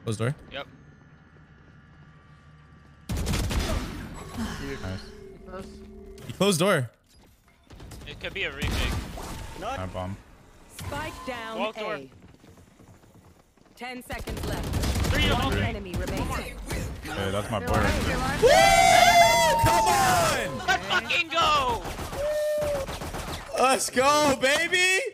Close door. Yep. Nice. He closed door. It could be a remake. My bomb. Spike down. Wall door. A. 10 seconds left. 3 of One them. enemy remains. Hey, that's my boy. Come on! Let's fucking go! Let's go, baby!